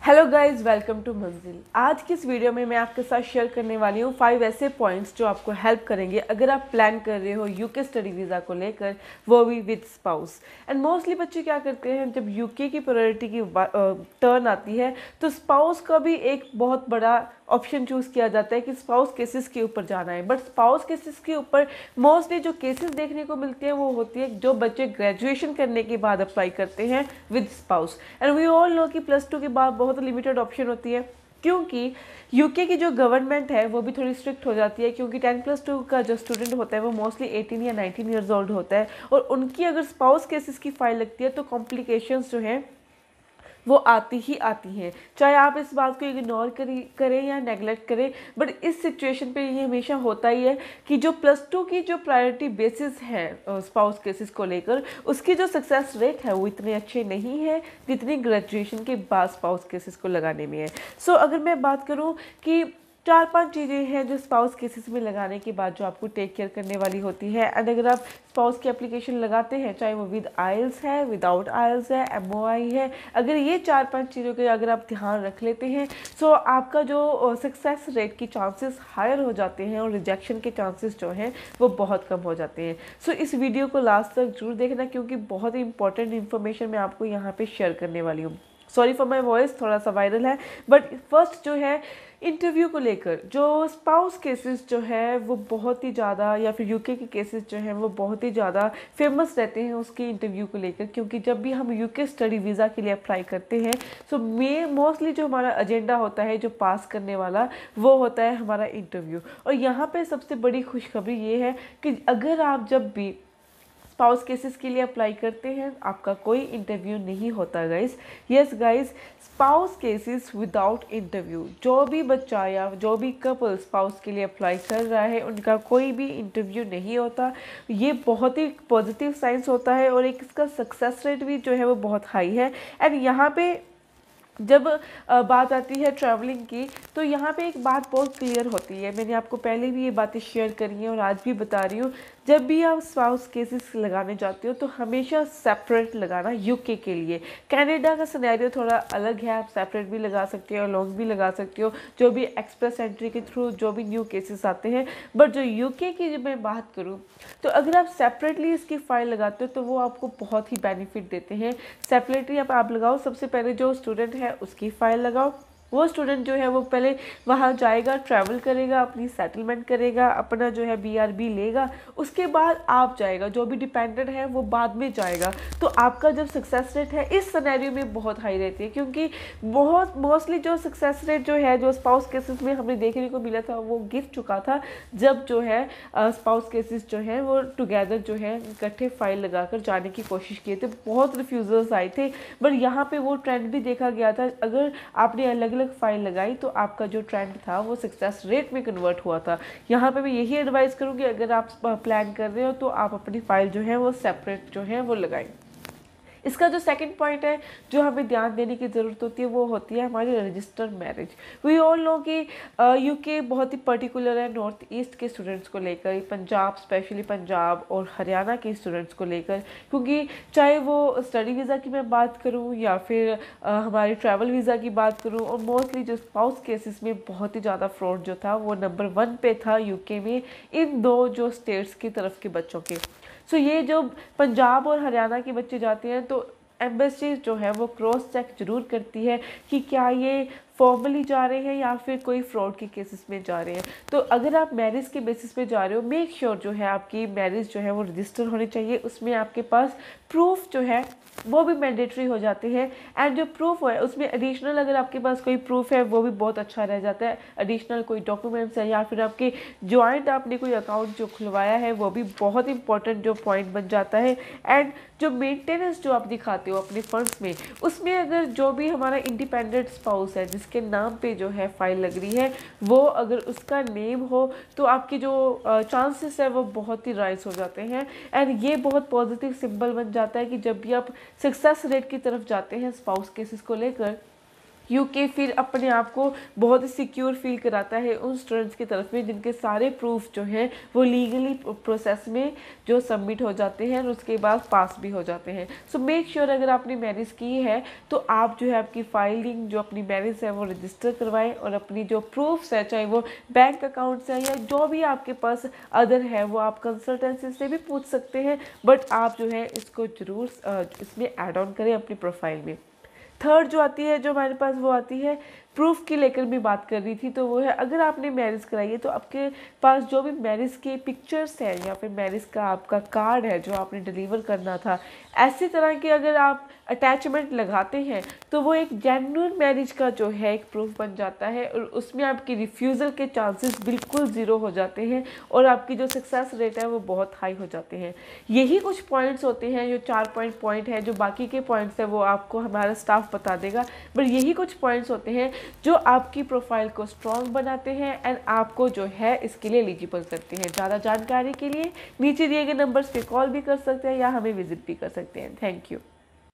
Hello guys, welcome to मंजिल। आज की इस वीडियो में मैं आपके साथ शेयर करने वाली हूँ 5 ऐसे पॉइंट्स जो आपको हेल्प करेंगे अगर आप प्लान कर रहे हो यूके स्टडी वीज़ा को लेकर, वो भी विद स्पाउस। एंड मोस्टली बच्चे क्या करते हैं, जब यूके की प्रायोरिटी की टर्न आती है तो स्पाउस का भी एक बहुत बड़ा ऑप्शन चूज़ किया जाता है कि स्पाउस केसेस के ऊपर जाना है। बट स्पाउस केसेस के ऊपर मोस्टली जो केसेस देखने को मिलती हैं वो होती है जो बच्चे ग्रेजुएशन करने के बाद अप्लाई करते हैं with spouse. And we all know कि +2 के बाद बहुत लिमिटेड ऑप्शन होती है, क्योंकि यूके की जो गवर्नमेंट है वो भी थोड़ी स्ट्रिक्ट हो जाती है, क्योंकि 10+2 का जो स्टूडेंट होता है वो मोस्टली 18 या 19 ईयर्स ओल्ड होता है और उनकी अगर स्पाउस केसेस की फाइल लगती है तो कॉम्प्लिकेशंस जो हैं वो आती ही आती हैं, चाहे आप इस बात को इग्नोर करें या नेगलेक्ट करें। बट इस सिचुएशन पे ये हमेशा होता ही है कि जो +2 की जो प्रायोरिटी बेसिस है स्पाउस केसेस को लेकर, उसकी जो सक्सेस रेट है वो इतने अच्छे नहीं है जितनी ग्रेजुएशन के बाद स्पाउस केसेस को लगाने में है। सो अगर मैं बात करूँ कि 4-5 चीज़ें हैं जो स्पाउस केसेस में लगाने के बाद जो आपको टेक केयर करने वाली होती है। एंड अगर आप स्पाउस की एप्लीकेशन लगाते हैं, चाहे वो विद आइल्स है, विदाउट आइल्स है, MOI है, अगर ये 4-5 चीज़ों के अगर आप ध्यान रख लेते हैं तो आपका जो सक्सेस रेट की चांसेस हायर हो जाते हैं और रिजेक्शन के चांसेस जो हैं वो बहुत कम हो जाते हैं। सो इस वीडियो को लास्ट तक जरूर देखना, क्योंकि बहुत ही इंपॉर्टेंट इन्फॉर्मेशन मैं आपको यहाँ पे शेयर करने वाली हूँ। सॉरी फॉर माई वॉइस, थोड़ा सा वायरल है। बट फर्स्ट जो है इंटरव्यू को लेकर, जो स्पाउस केसेस जो है वो बहुत ही ज़्यादा, या फिर यूके के केसेस जो हैं वो बहुत ही ज़्यादा फेमस रहते हैं उसकी इंटरव्यू को लेकर, क्योंकि जब भी हम यूके स्टडी वीज़ा के लिए अप्लाई करते हैं तो मोस्टली जो हमारा एजेंडा होता है जो पास करने वाला, वो होता है हमारा इंटरव्यू। और यहाँ पे सबसे बड़ी खुशखबरी ये है कि अगर आप जब भी स्पाउस केसेस के लिए अप्लाई करते हैं आपका कोई इंटरव्यू नहीं होता guys. Yes guys, spouse cases without interview, जो भी बच्चा या जो भी कपल स्पाउस के लिए अप्लाई कर रहा है उनका कोई भी इंटरव्यू नहीं होता। ये बहुत ही पॉजिटिव साइंस होता है और एक इसका सक्सेस रेट भी जो है वो बहुत हाई है। एंड यहाँ पे जब बात आती है ट्रैवलिंग की, तो यहाँ पे एक बात बहुत क्लियर होती है, मैंने आपको पहले भी ये बातें शेयर करी हैं और आज भी बता रही हूँ। जब भी आप स्पाउस केसेस लगाने जाते हो तो हमेशा सेपरेट लगाना यूके के लिए। कनाडा का सिनेरियो थोड़ा अलग है, आप सेपरेट भी लगा सकते हो, लॉन्ग भी लगा सकते हो, जो भी एक्सप्रेस एंट्री के थ्रू जो भी न्यू केसेस आते हैं। बट जो यूके की जब मैं बात करूँ तो अगर आप सेपरेटली इसकी फाइल लगाते हो तो वो आपको बहुत ही बेनिफिट देते हैं। सेपरेटली आप लगाओ, सबसे पहले जो स्टूडेंट है उसकी फाइल लगाओ। वो स्टूडेंट जो है वो पहले वहाँ जाएगा, ट्रैवल करेगा, अपनी सेटलमेंट करेगा, अपना जो है BRB लेगा, उसके बाद आप जाएगा, जो भी डिपेंडेंट है वो बाद में जाएगा। तो आपका जब सक्सेस रेट है इस सिनेरियो में बहुत हाई रहती है, क्योंकि बहुत मोस्टली जो सक्सेस रेट जो है जो स्पाउस केसेस में हमें देखने को मिला था वो गिर चुका था जब जो है स्पाउस केसेस जो है वो टुगेदर जो है इकट्ठे फाइल लगाकर जाने की कोशिश किए थे। बहुत रिफ्यूज़ल्स आए थे, बट यहाँ पे वो ट्रेंड भी देखा गया था, अगर आपने अलग अलग फाइल लगाई तो आपका जो ट्रेंड था वो सक्सेस रेट में कन्वर्ट हुआ था। यहाँ पे मैं यही एडवाइस करूँगी, अगर आप प्लान कर रहे हो तो आप अपनी फाइल जो है वो सेपरेट जो है वो लगाएं। इसका जो सेकंड पॉइंट है जो हमें ध्यान देने की ज़रूरत होती है वो होती है हमारी registered marriage. We all know कि यूके बहुत ही पर्टिकुलर है नॉर्थ ईस्ट के स्टूडेंट्स को लेकर, पंजाब, स्पेशली पंजाब और हरियाणा के स्टूडेंट्स को लेकर, क्योंकि चाहे वो स्टडी वीज़ा की मैं बात करूँ या फिर हमारी ट्रैवल वीज़ा की बात करूँ, और मोस्टली जो स्पाउस केसेस में बहुत ही ज़्यादा फ्रॉड जो था वो नंबर 1 पे था यूके में, इन दो जो स्टेट्स की तरफ के बच्चों के। सो ये जो पंजाब और हरियाणा के बच्चे जाते हैं तो एम्बेसी जो है वो क्रॉस चेक जरूर करती है कि क्या ये फॉर्मली जा रहे हैं या फिर कोई फ्रॉड के केसेस में जा रहे हैं। तो अगर आप मैरिज के बेसिस पे जा रहे हो, मेक श्योर जो है आपकी मैरिज जो है वो रजिस्टर होनी चाहिए, उसमें आपके पास प्रूफ जो है वो भी मैंडेटरी हो जाते हैं। एंड जो प्रूफ है उसमें एडिशनल अगर आपके पास कोई प्रूफ है वो भी बहुत अच्छा रह जाता है। एडिशनल कोई डॉक्यूमेंट्स है या फिर आपके जॉइंट आपने कोई अकाउंट जो खुलवाया है वो भी बहुत इंपॉर्टेंट जो पॉइंट बन जाता है। एंड जो मेंटेनेंस जो आप दिखाते हो अपने फंड्स में, उसमें अगर जो भी हमारा इंडिपेंडेंट स्पाउस है जिसके नाम पे जो है फाइल लग रही है, वो अगर उसका नेम हो तो आपके जो चांसेस है वो बहुत ही राइज हो जाते हैं। एंड ये बहुत पॉजिटिव सिंबल बन जाता है कि जब भी आप सक्सेस रेट की तरफ जाते हैं स्पाउस केसेस को लेकर, यूके फिर अपने आप को बहुत ही सिक्योर फील कराता है उन स्टूडेंट्स की तरफ में जिनके सारे प्रूफ जो हैं वो लीगली प्रोसेस में जो सबमिट हो जाते हैं और उसके बाद पास भी हो जाते हैं। सो मेक श्योर अगर आपने मैरिज की है तो आप जो है आपकी फाइलिंग जो अपनी मैरिज है वो रजिस्टर करवाएं और अपनी जो प्रूफ्स है चाहे वो बैंक अकाउंट्स है या जो भी आपके पास अदर है वो आप कंसल्टेंसी से भी पूछ सकते हैं, बट आप जो है इसको ज़रूर इसमें ऐड ऑन करें अपनी प्रोफाइल में। थर्ड जो आती है जो हमारे पास वो आती है प्रूफ की लेकर भी बात कर रही थी, तो वो है अगर आपने मैरिज कराई है तो आपके पास जो भी मैरिज के पिक्चर्स हैं या फिर मैरिज का आपका कार्ड है जो आपने डिलीवर करना था, ऐसी तरह के अगर आप अटैचमेंट लगाते हैं तो वो एक जेन्युइन मैरिज का जो है एक प्रूफ बन जाता है और उसमें आपकी रिफ्यूज़ल के चांसेस बिल्कुल ज़ीरो हो जाते हैं और आपकी जो सक्सेस रेट है वो बहुत हाई हो जाते हैं। यही कुछ पॉइंट्स होते हैं, जो 4 पॉइंट है, जो बाकी के पॉइंट्स हैं वो आपको हमारा स्टाफ बता देगा, बट यही कुछ पॉइंट्स होते हैं जो आपकी प्रोफाइल को स्ट्रॉन्ग बनाते हैं एंड आपको जो है इसके लिए एलिजिबल करते हैं। ज़्यादा जानकारी के लिए नीचे दिए गए नंबर्स पे कॉल भी कर सकते हैं या हमें विजिट भी कर सकते हैं। Thank you.